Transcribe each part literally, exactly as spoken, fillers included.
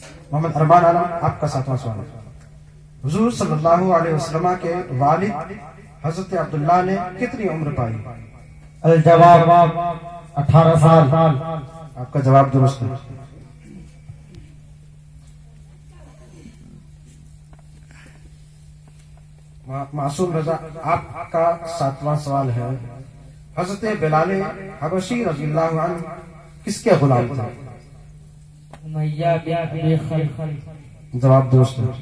मोहम्मद अरमान आलम, आपका सातवां सवाल है। हुजूर सल्लल्लाहु अलैहि वसल्लम के वालिद हजरत अब्दुल्ला ने कितनी उम्र पाई? अल जवाब अठारह साल। आपका जवाब दुरुस्त है। मासूम रजा, आपका सातवां सवाल है। हजरत बिलाल हबशी रज़ियल्लाहु अन्हु किसके गुलाम थे? जवाब दुरुस्त है।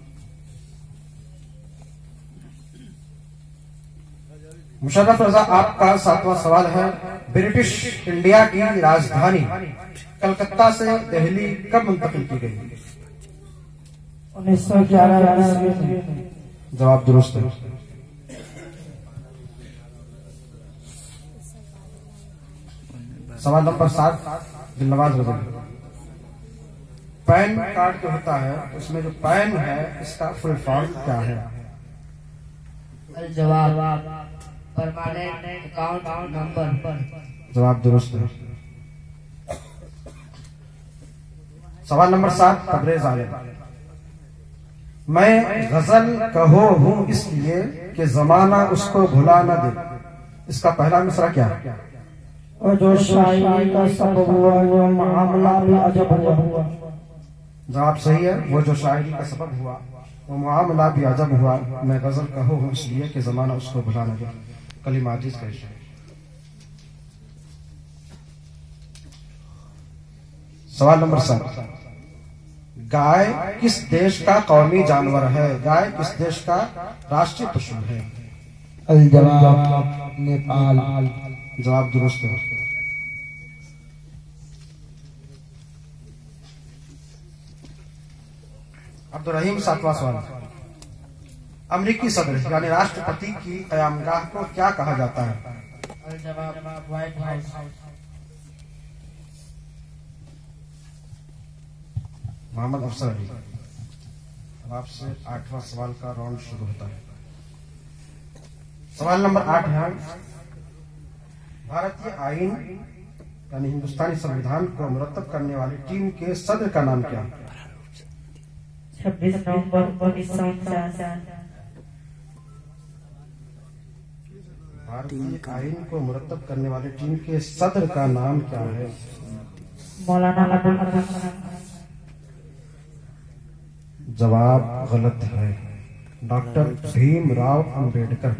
मुशर्रफ रजा, आपका सातवां सवाल है। ब्रिटिश इंडिया की राजधानी कलकत्ता से दिल्ली कब मुंतकिल की गई? उन्नीस सौ ग्यारह ईस्वी में। जवाब दुरुस्त है। सवाल नंबर सात, दिलनवाज रजा, पैन कार्ड जो होता है उसमें जो पैन है इसका फुल फॉर्म क्या है? जवाब परमानेंट अकाउंट नंबर। जवाब दुरुस्त है। सवाल नंबर सात, तबरेज आलम, मैं गजल कहो हूं इसलिए कि जमाना उसको भुला न दे, इसका पहला मिसरा क्या है? और जो शायरी का सबब हुआ वो मामला भी अजब हुआ। जवाब सही है। वो जो शायरी का सबब हुआ वो मामला भी अजब हुआ। मैं गजल कहो हूं इसलिए कि जमाना उसको भुला न दे। कलीम आजिज का इशारा। सवाल नंबर सात, गाय किस देश का कौमी जानवर है? गाय किस देश का राष्ट्रीय पशु है? अल जवाब नेपाल। जवाब दुरुस्त है। अब्दुल रहीम, सातवां सवाल, अमेरिकी सदर यानी राष्ट्रपति की कयामगाह को क्या कहा जाता है? अल जवाब व्हाइट हाउस। मोहम्मद अफसर अली, अब आपसे आठवां सवाल का राउंड शुरू होता है। सवाल नंबर आठ है। भारतीय आईन यानी हिंदुस्तानी संविधान को मुरत्तब करने वाली टीम के सदर का नाम क्या है? छब्बीस नवंबर उन्नीस सौ उनचास। भारतीय आईन को मुरत्तब करने वाली टीम के सदर का नाम क्या है? मौलाना अबुल कलाम। जवाब गलत है। डॉक्टर भीमराव अंबेडकर।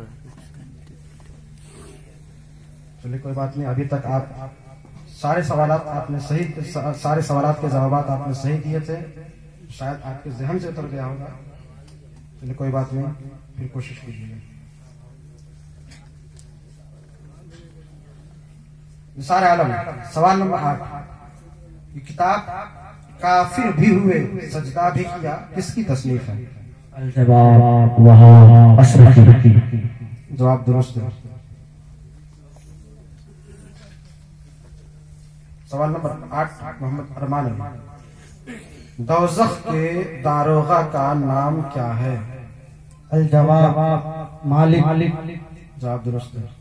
चलिए कोई बात नहीं, अभी तक आप सारे सवालात आपने सही सारे सवालात के जवाब आपने सही दिए थे। शायद आपके जहन से उतर गया होगा। चलिए कोई बात नहीं, फिर कोशिश कीजिएगा। निसार आलम, सवाल नंबर आठ, ये किताब काफिर भी हुए सजदा भी किया किसकी तसनीफ है? जवाब वहाब अशरफी। जवाब दुरुस्त है। सवाल नंबर आठ, मोहम्मद अरमान अली, दोज़ख के दारोगा का नाम क्या है? अल जवाब मालिक। जवाब दुरुस्त है।